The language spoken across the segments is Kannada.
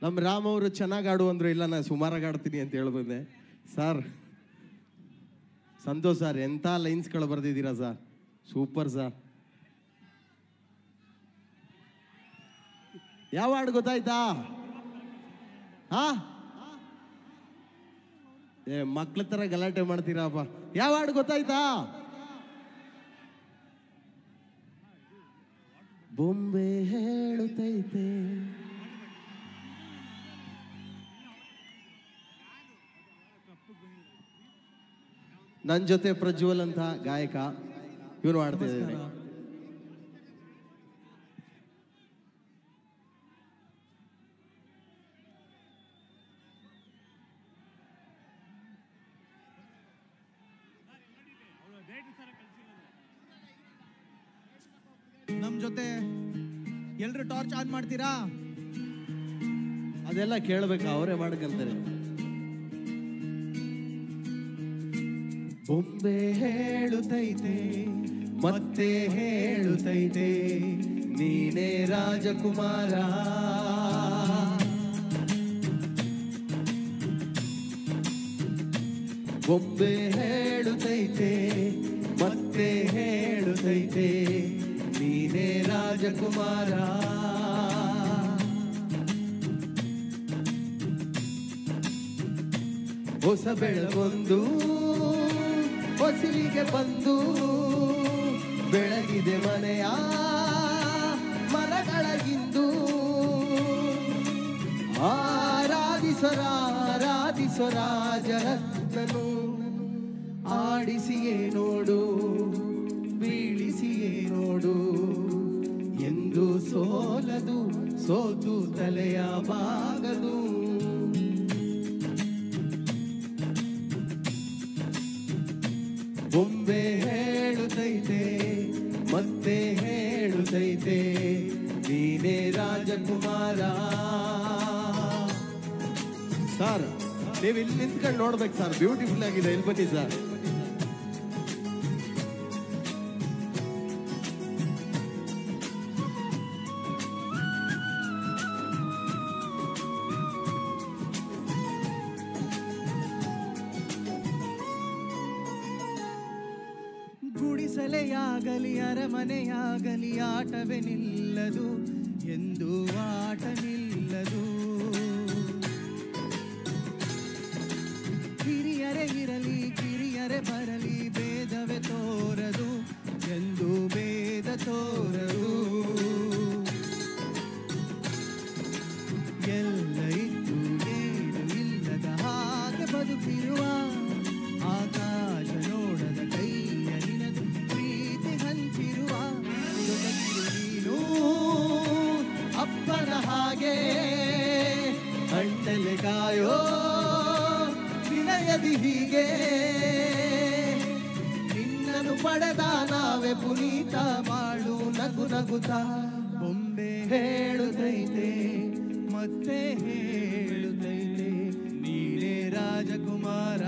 ನಮ್ಮ ರಾಮ್ ಅವರು ಚೆನ್ನಾಗಿ ಆಡು ಅಂದರು. ಇಲ್ಲ ನಾನು ಸುಮಾರಾಗಿ ಆಡ್ತೀನಿ ಅಂತ ಹೇಳ್ಬಂದೆ. ಸರ್ ಸಂತೋಷ್ ಸರ್, ಎಂಥ ಲೈನ್ಸ್ಗಳು ಬರೆದಿದ್ದೀರಾ ಸರ್, ಸೂಪರ್ ಸರ್. ಯಾವ ಹಾಡು ಗೊತ್ತಾಯ್ತಾ? ಹಾ, ಮಕ್ಳ ತರ ಗಲಾಟೆ ಮಾಡ್ತೀರಪ್ಪ. ಯಾವ ಹಾಡು ಗೊತ್ತಾಯ್ತಾ? ಬೊಂಬೆ ಹೇಳುತ್ತೈತೆ. ನನ್ನ ಜೊತೆ ಪ್ರಜ್ವಲ್ ಅಂತ ಗಾಯಕ, ಇವನು ಹಾಡ್ತಾ ಇದ್ದಾನೆ. ನಮ್ ಜೊತೆ ಎಲ್ರು ಟಾರ್ಚ್ ಆನ್ ಮಾಡ್ತೀರಾ? ಅದೆಲ್ಲ ಕೇಳ್ಬೇಕಾ? ಅವರೇ ಮಾಡ್ಕಂತಾರೆ. ಬೊಂಬೆ ಹೇಳುತ್ತೈತೆ ಮತ್ತೆ ಹೇಳುತ್ತೈತೆ, ನೀನೇ ರಾಜಕುಮಾರ. ಬೊಂಬೆ ಹೇಳುತ್ತೈತೆ ಮತ್ತೆ ಹೇಳುತ್ತೈತೆ, ನೀನೇ ರಾಜಕುಮಾರ. ಹೊಸ ಬೆಳಗೊಂದು ಹೊಸಿಲಿಗೆ ಬಂದು ಬೆಳಗಿದೆ ಮನೆಯ ಮನಗಳಗಿಂದು. ಆರಾಧಿಸರಾಜರತ್ನನು ಆಡಿಸಿಯೇ ನೋಡು, ಬೀಳಿಸಿಯೇ ನೋಡು, ಎಂದು ಸೋಲದು ಸೋತು ತಲೆಯ ಬಾಗದು. ಬೊಂಬೆ ಹೇಳುತ್ತೈತೆ ಮತ್ತೆ ಹೇಳುತ್ತೈತೆ, ನೀನೇ ರಾಜಕುಮಾರ. ಸರ್ ನೀವು ಇಲ್ಲಿ ನಿಂತ್ಕೊಂಡು ನೋಡ್ಬೇಕು ಸರ್, ಬ್ಯೂಟಿಫುಲ್ ಆಗಿದೆ. ಇಲ್ಲಿ ಬನ್ನಿ ಸರ್. ಗುಡಿಸಲೆಯಾಗಲಿ ಅರಮನೆಯಾಗಲಿ ಆಟವೇ ನಿಲ್ಲದು, ಎಂದು ಆಟ ನಿಲ್ಲದು. ಹಿರಿಯರೇ ಇರಲಿ ಕಿರಿಯರೇ ಬರಲಿ ಭೇದವೇ ತೋರದು, ಎಂದು ಭೇದ ತೋರದು. ಎಲ್ಲ ಇದ್ದು ಏನು ಇಲ್ಲದ ಹಾಗೆ ಬದುಕಿರುವ, ಆಕಾಶ ನೋಡದ ಕೈಯ ನಿನದು ಪ್ರೀತಿ ಹಂಚಿರುವ. ನೀನು ಅಪ್ಪನ ಹಾಗೆ ಅಣ್ಣಲೆ ಕಾಯೋ ವಿನಯದಿ ಹೀಗೆ, ನಿನ್ನನ್ನು ಪಡೆದ ನಾವೇ ಪುನೀತ ಮಾಡು ನಗು ನಗುತ್ತಾ. ಬೊಂಬೆ ಹೇಳುತ್ತೈತೆ ಮತ್ತೆ ಹೇಳುತ್ತೈತೆ, ನೀನೇ ರಾಜಕುಮಾರ.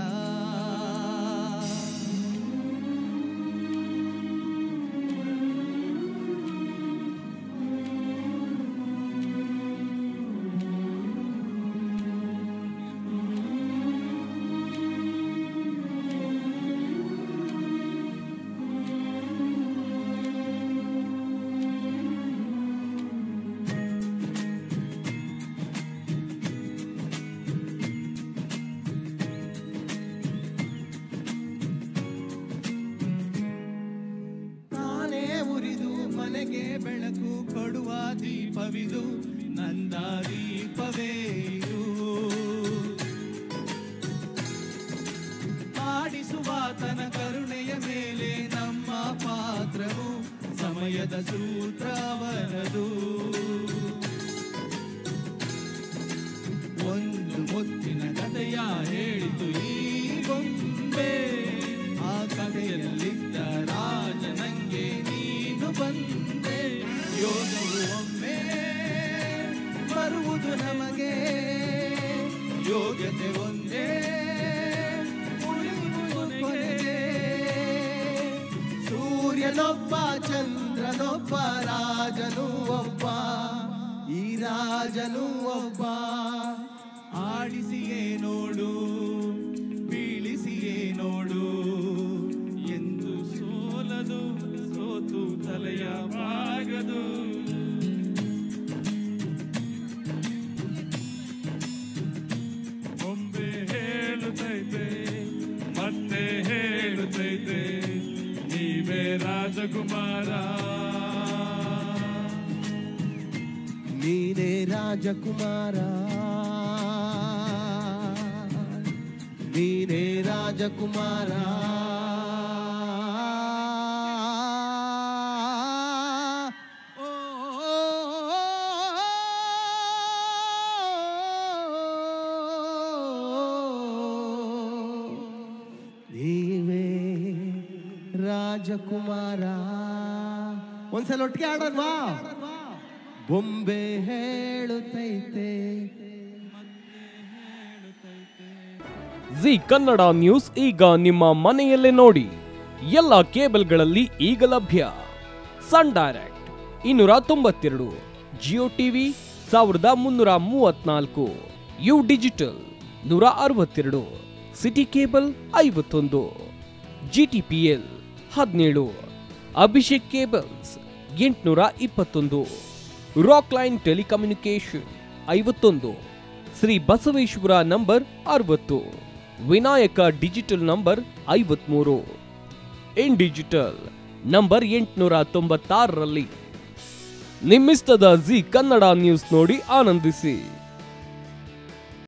ಮನೆಗೆ ಬೆಳಕು ಕೊಡುವ ದೀಪವಿದು, ನಂದ ದೀಪವೇ ಇದು. ಆಡಿಸುವ ತನ ಕರುಣೆಯ ಮೇಲೆ ನಮ್ಮ ಪಾತ್ರವು, ಸಮಯದ ಸೂತ್ರವನದು. ಒಂದು ಮುತ್ತಿನ ಕಥೆಯ ಹೇಳಿತು ಈ ಗೊಂಬೆ, ಆ ಕಥೆಯಲ್ಲಿದ್ದ ರಾಜ ನಂಗೆ ನೀನು ಬಂದೆ. ಯೋಗವು ಒಮ್ಮೆ ಬರುವುದು ನಮಗೆ, ಯೋಗ್ಯತೆ ಒಂದೇ ಉಳಿಯುವುದೇ. ಸೂರ್ಯನೊಬ್ಬ ಚಂದ್ರನೊಬ್ಬ ರಾಜನು ಒಬ್ಬ, ಈ ರಾಜನು ಒಬ್ಬ. ಆಡಿಸಿಯೇ ನೋಡು, ಬೀಳಿಸಿಯೇ ನೋಡು, ಎಂದು ಸೋಲದು, ಸೋತು ತಲೆಯ ಬಾಗದು. ಬೊಂಬೆ ಹೇಳುತ್ತೈತೆ, ಮತ್ತೆ ಹೇಳುತ್ತೈತೆ, ನೀವೇ ರಾಜಕುಮಾರ, ನೀನೇ ರಾಜಕುಮಾರ, ನೀನೇ ರಾಜಕುಮಾರ. ನೀವೇ ರಾಜಕುಮಾರ. ಒಂದ್ಸಲ ಒಟ್ಟಿಗೆ ಆಡೋದ್ವಾ? ಬೊಂಬೆ ಹೇಳುತ್ತೈತೆ. ಜಿ ಕನ್ನಡ ನ್ಯೂಸ್ ಈಗ ನಿಮ್ಮ ಮನೆಯಲ್ಲೇ ನೋಡಿ. ಎಲ್ಲ ಕೇಬಲ್ಗಳಲ್ಲಿ ಈಗ ಲಭ್ಯ. Sun Direct 292, Jio TV 1334, U digital 162, City cable 51, GTPL 17, Abhishek cables 821, rock line telecommunication 51, Shri Basaveshwara number 60, Vinayaka digital number 53, in digital number 896ರಲ್ಲಿ. ನಿಮ್ಮಿಸ್ತದ ಜಿ ಕನ್ನಡ ನ್ಯೂಸ್ ನೋಡಿ ಆನಂದಿಸಿ.